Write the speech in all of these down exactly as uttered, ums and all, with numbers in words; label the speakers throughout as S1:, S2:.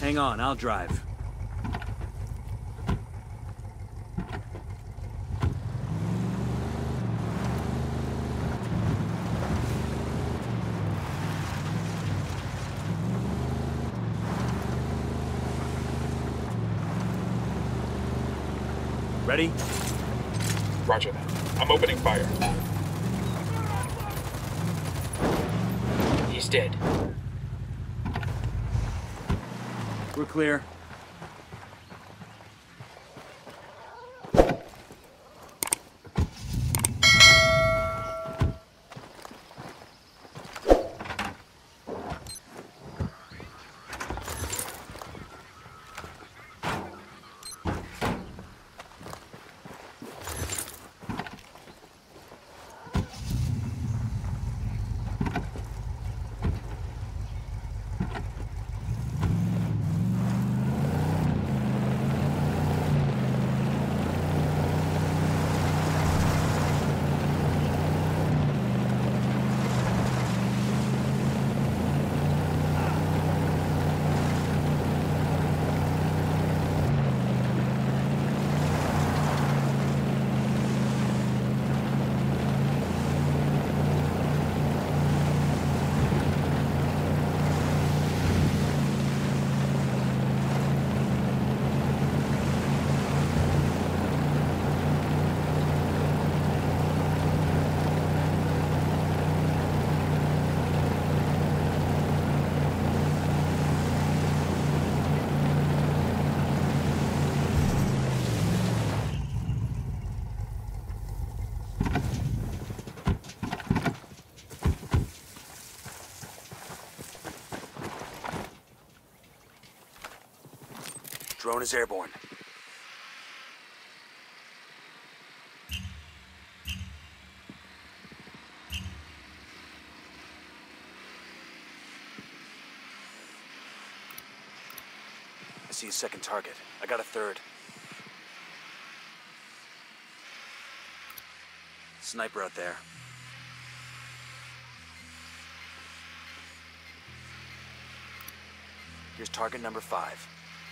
S1: Hang on, I'll drive. Ready?
S2: Roger that. I'm opening fire.
S3: He's dead.
S1: We're clear. Drone is airborne. I see a second target. I got a third. Sniper out there. Here's target number five.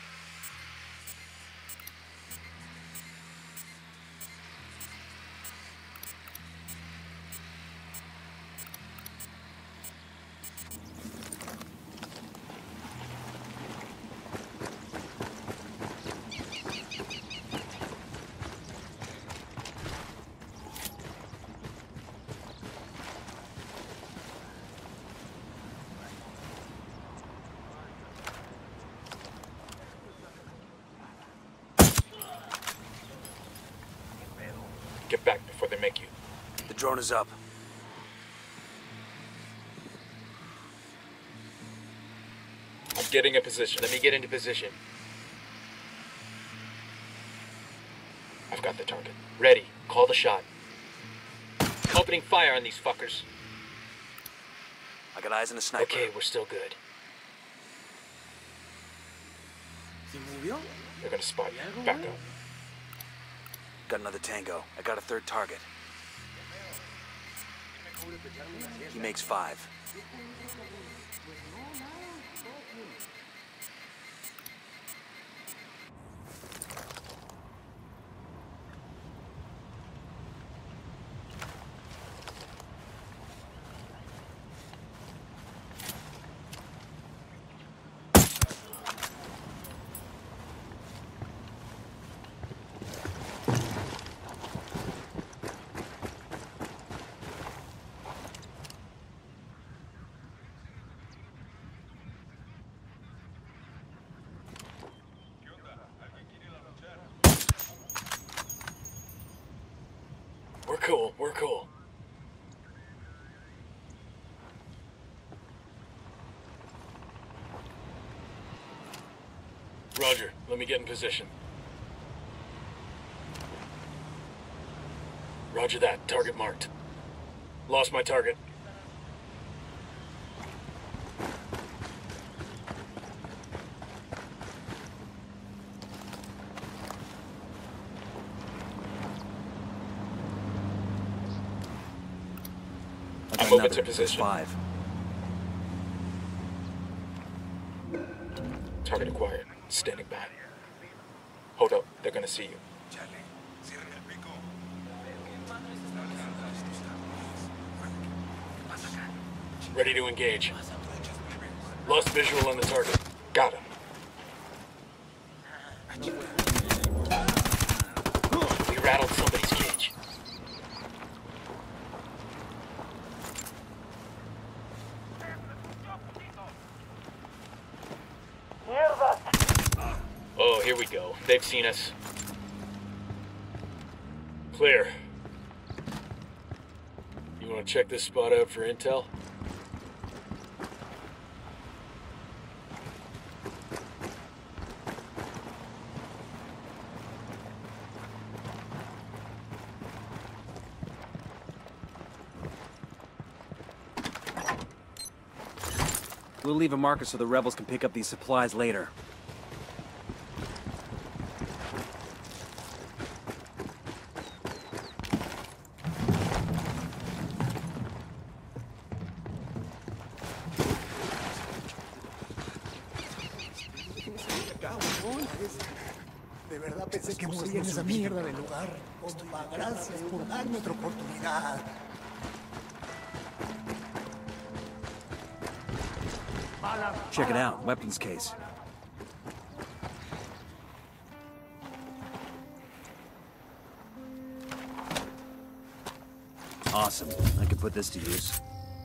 S2: Get back before they make you.
S1: The drone is up.
S2: I'm getting a position.
S3: Let me get into position.
S2: I've got the target.
S3: Ready. Call the shot. Opening fire on these fuckers.
S1: I got eyes on a sniper.
S3: Okay, we're still good.
S2: They're gonna spot you. Back up.
S1: Got another tango. I got a third target. He makes five.
S3: We're cool, we're cool.
S2: Roger, let me get in position. Roger that, target marked. Lost my target. I'm moving to position.
S1: Five.
S2: Target acquired. Standing by. Hold up. They're gonna see you. Ready to engage. Lost visual on the target. Got him. We rattled somebody's cage. Oh, here we go. They've seen us. Clear. You want to check this spot out for intel?
S1: We'll leave a marker so the rebels can pick up these supplies later.
S4: De verdad pensé que moría en esa mierda de lugar. Compa, gracias por darme otra oportunidad.
S1: Check it out, weapons case. Awesome. I could put this to use.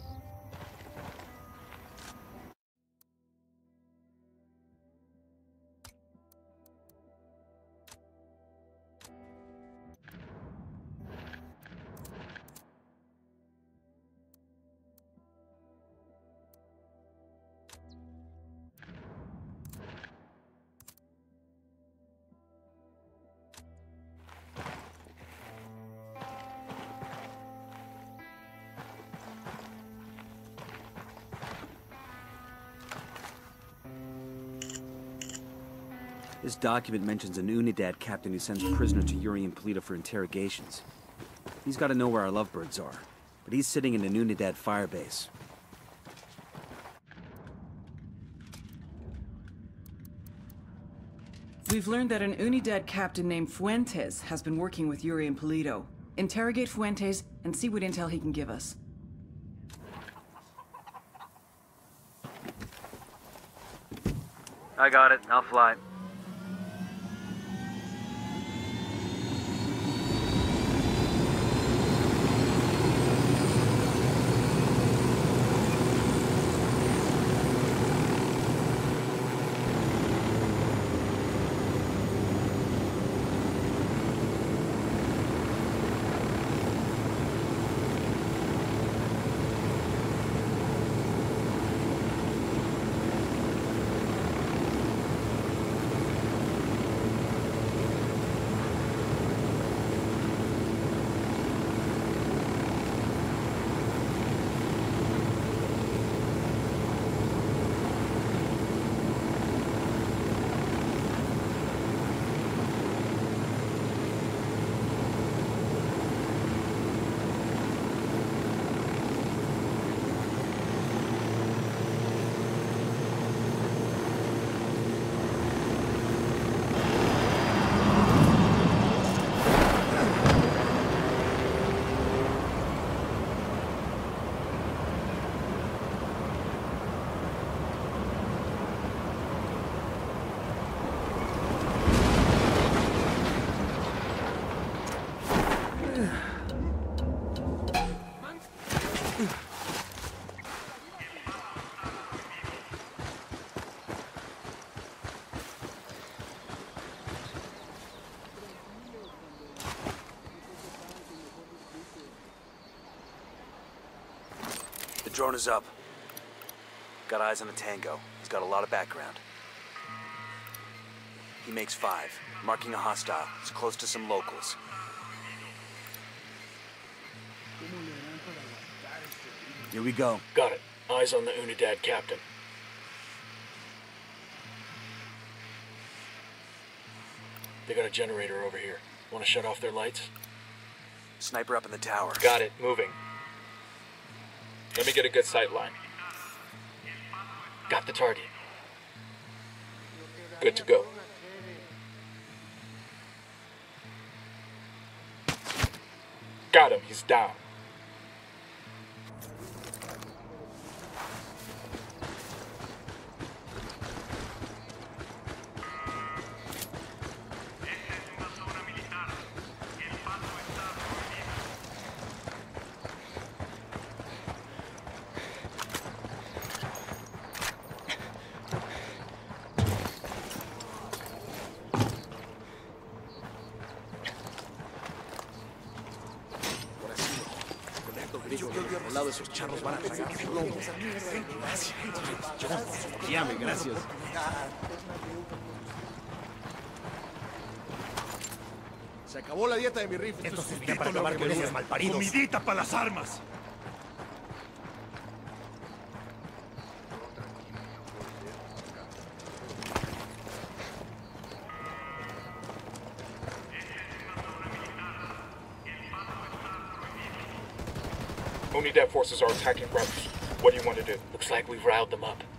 S1: This document mentions an Unidad captain who sends prisoner to Yuri and Polito for interrogations. He's got to know where our lovebirds are, but he's sitting in an Unidad firebase.
S5: We've learned that an Unidad captain named Fuentes has been working with Yuri and Polito. Interrogate Fuentes and see what intel he can give us.
S1: I got it. I'll fly. The drone is up. Got eyes on the Tango. He's got a lot of background. He makes five, marking a hostile. He's close to some locals. Here we go.
S2: Got it. Eyes on the Unidad captain. They got a generator over here. Want to shut off their lights?
S1: Sniper up in the tower.
S3: Got it. Moving. Let me get a good sight line. Got the target.
S2: Good to go. Got him. He's down.
S6: Al lado de esos charros van a tragar plomo. Llame, gracias. Se acabó la dieta de mi rifle.
S4: Esto servirá para acabar con esos malparidos.
S7: ¡Comidita para las armas!
S2: Unidad forces are attacking rebels. What do you want to do?
S3: Looks like we've riled them up.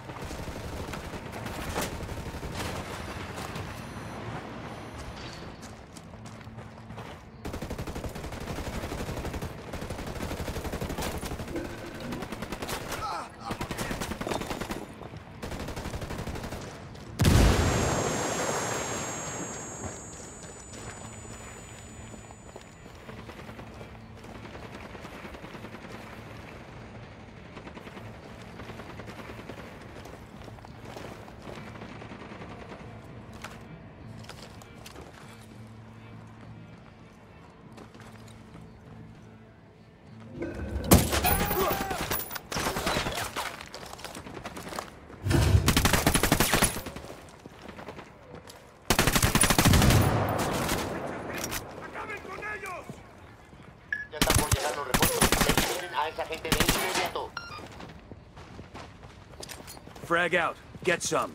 S1: Frag out. Get some.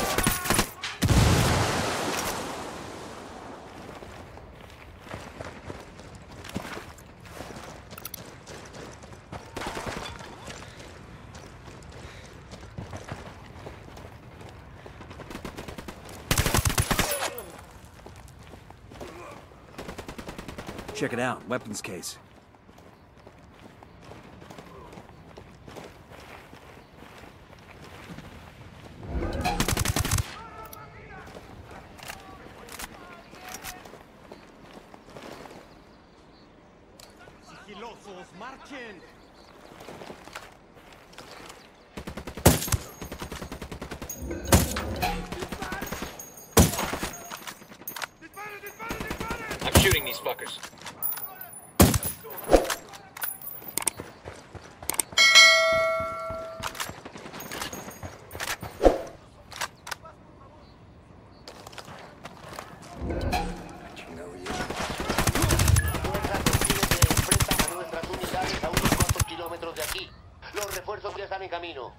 S1: Check it out. Weapons case.
S7: ¡Sigilosos, marchen!
S3: I'm shooting these fuckers.
S8: Los refuerzos ya están en camino.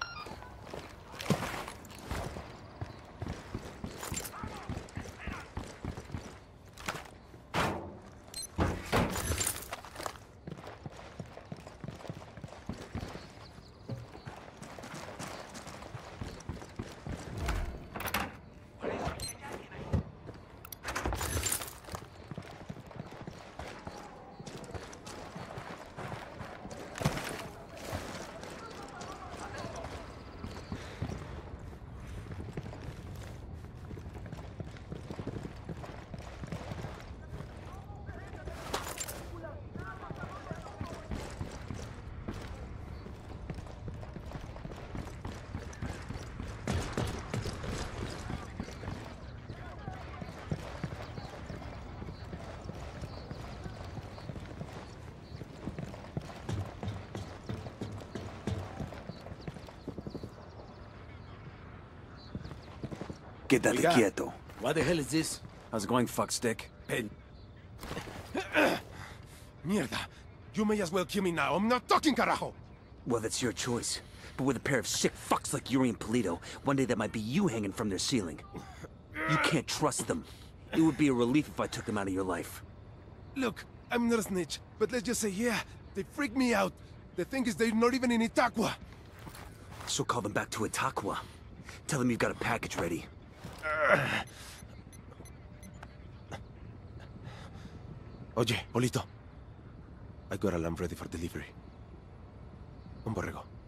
S1: Quédate
S6: Oiga.
S1: quieto.
S6: What the hell is this?
S1: How's it going, fuckstick?
S6: Pen.
S7: Mierda. You may as well kill me now. I'm not talking, carajo!
S1: Well, that's your choice. But with a pair of sick fucks like Yuri and Polito, one day that might be you hanging from their ceiling. You can't trust them. It would be a relief if I took them out of your life.
S7: Look, I'm not a snitch, but let's just say, yeah, they freak me out. The thing is, they're not even in Itaqua.
S1: So call them back to Itaqua. Tell them you've got a package ready.
S7: Oye, Polito. I got a lamb ready for delivery. Un borrego.